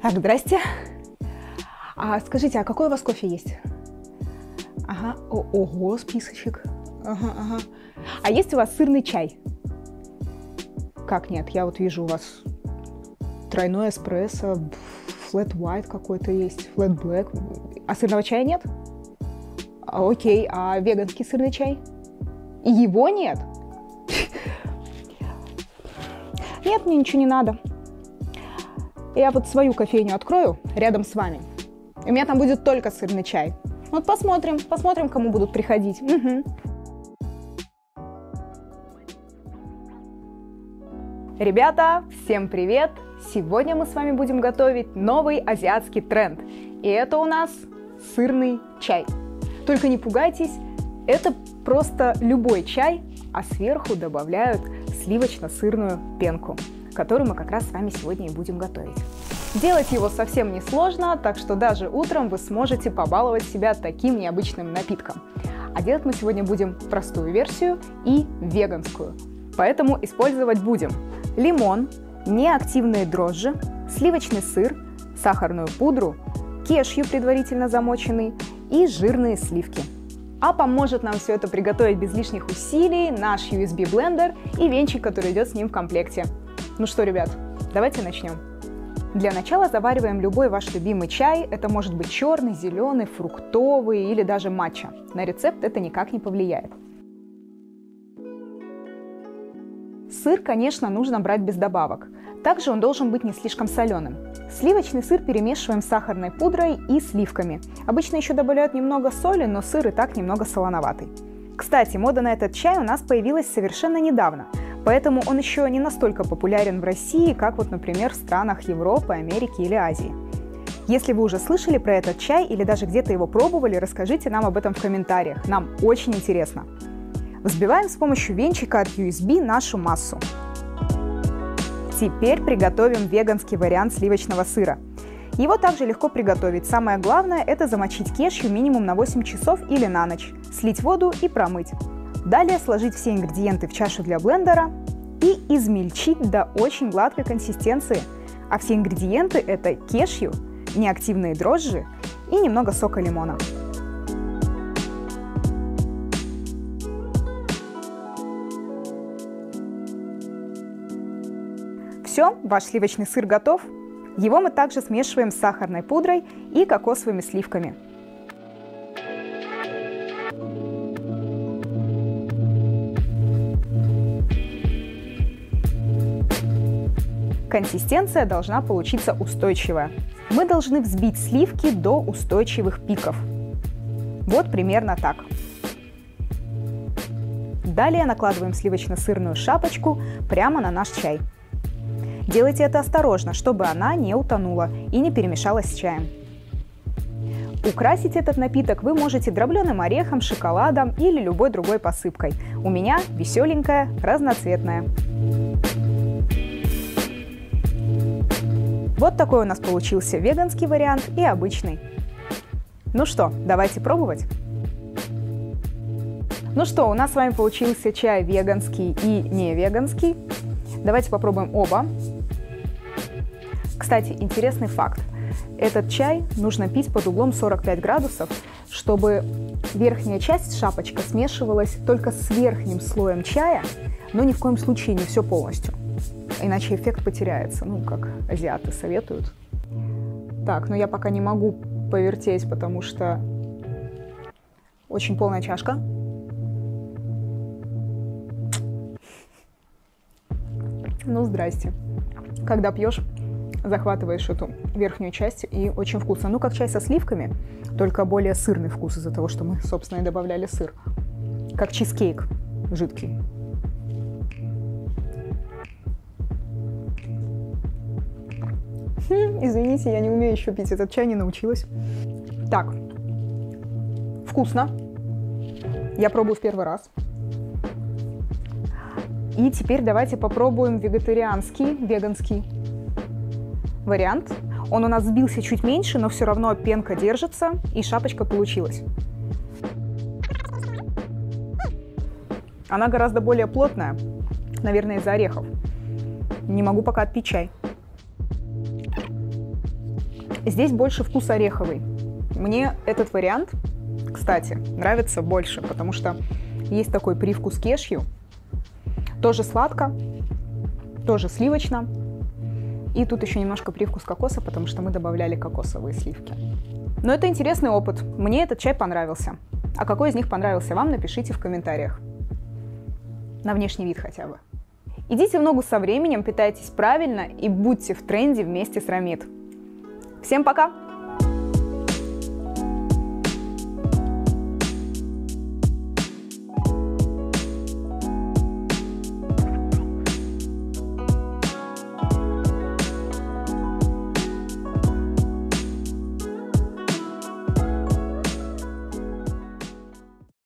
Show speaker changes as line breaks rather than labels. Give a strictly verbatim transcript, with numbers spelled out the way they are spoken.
Так, здрасте. А скажите, а какой у вас кофе есть? Ага, О, ого, списочек. Ага, ага. А есть у вас сырный чай? Как нет? Я вот вижу у вас тройной эспрессо, flat white какой-то есть, flat black. А сырного чая нет? А, окей, а веганский сырный чай? И его нет? Нет, мне ничего не надо. Я вот свою кофейню открою рядом с вами. У меня там будет только сырный чай. Вот посмотрим, посмотрим, кому будут приходить. Угу. Ребята, всем привет! Сегодня мы с вами будем готовить новый азиатский тренд. И это у нас сырный чай. Только не пугайтесь, это просто любой чай, а сверху добавляют сливочно-сырную пенку, которую мы как раз с вами сегодня и будем готовить. Делать его совсем не сложно, так что даже утром вы сможете побаловать себя таким необычным напитком. А делать мы сегодня будем простую версию и веганскую. Поэтому использовать будем лимон, неактивные дрожжи, сливочный сыр, сахарную пудру, кешью предварительно замоченный и жирные сливки. А поможет нам все это приготовить без лишних усилий наш ю эс би-блендер и венчик, который идет с ним в комплекте. Ну что, ребят, давайте начнем. Для начала завариваем любой ваш любимый чай. Это может быть черный, зеленый, фруктовый или даже матча. На рецепт это никак не повлияет. Сыр, конечно, нужно брать без добавок. Также он должен быть не слишком соленым. Сливочный сыр перемешиваем с сахарной пудрой и сливками. Обычно еще добавляют немного соли, но сыр и так немного солоноватый. Кстати, мода на этот чай у нас появилась совершенно недавно, поэтому он еще не настолько популярен в России, как вот, например, в странах Европы, Америки или Азии. Если вы уже слышали про этот чай или даже где-то его пробовали, расскажите нам об этом в комментариях, нам очень интересно. Взбиваем с помощью венчика от ю эс би нашу массу. Теперь приготовим веганский вариант сливочного сыра. Его также легко приготовить. Самое главное – это замочить кешью минимум на восемь часов или на ночь, слить воду и промыть. Далее сложить все ингредиенты в чашу для блендера и измельчить до очень гладкой консистенции. А все ингредиенты – это кешью, неактивные дрожжи и немного сока лимона. Все, ваш сливочный сыр готов. Его мы также смешиваем с сахарной пудрой и кокосовыми сливками. Консистенция должна получиться устойчивая. Мы должны взбить сливки до устойчивых пиков. Вот примерно так. Далее накладываем сливочно-сырную шапочку прямо на наш чай. Делайте это осторожно, чтобы она не утонула и не перемешалась с чаем. Украсить этот напиток вы можете дробленым орехом, шоколадом или любой другой посыпкой. У меня веселенькая, разноцветная. Вот такой у нас получился веганский вариант и обычный. Ну что, давайте пробовать. Ну что, у нас с вами получился чай веганский и не веганский. Давайте попробуем оба. Кстати, интересный факт. Этот чай нужно пить под углом сорок пять градусов, чтобы верхняя часть, шапочка, смешивалась только с верхним слоем чая, но ни в коем случае не все полностью. Иначе эффект потеряется, ну, как азиаты советуют. Так, но я пока не могу повертеть, потому что очень полная чашка. Ну, здрасте. Когда пьешь, захватываешь эту верхнюю часть, и очень вкусно. Ну, как чай со сливками, только более сырный вкус из-за того, что мы, собственно, и добавляли сыр. Как чизкейк жидкий. Хм, извините, я не умею еще пить этот чай, не научилась. Так, вкусно. Я пробую в первый раз. И теперь давайте попробуем вегетарианский, веганский вариант. Он у нас сбился чуть меньше, но все равно пенка держится и шапочка получилась. Она гораздо более плотная, наверное, из-за орехов. Не могу пока отпить чай. Здесь больше вкус ореховый. Мне этот вариант, кстати, нравится больше, потому что есть такой привкус кешью. Тоже сладко, тоже сливочно. И тут еще немножко привкус кокоса, потому что мы добавляли кокосовые сливки. Но это интересный опыт. Мне этот чай понравился. А какой из них понравился вам, напишите в комментариях. На внешний вид хотя бы. Идите в ногу со временем, питайтесь правильно и будьте в тренде вместе с Рамид. Всем пока!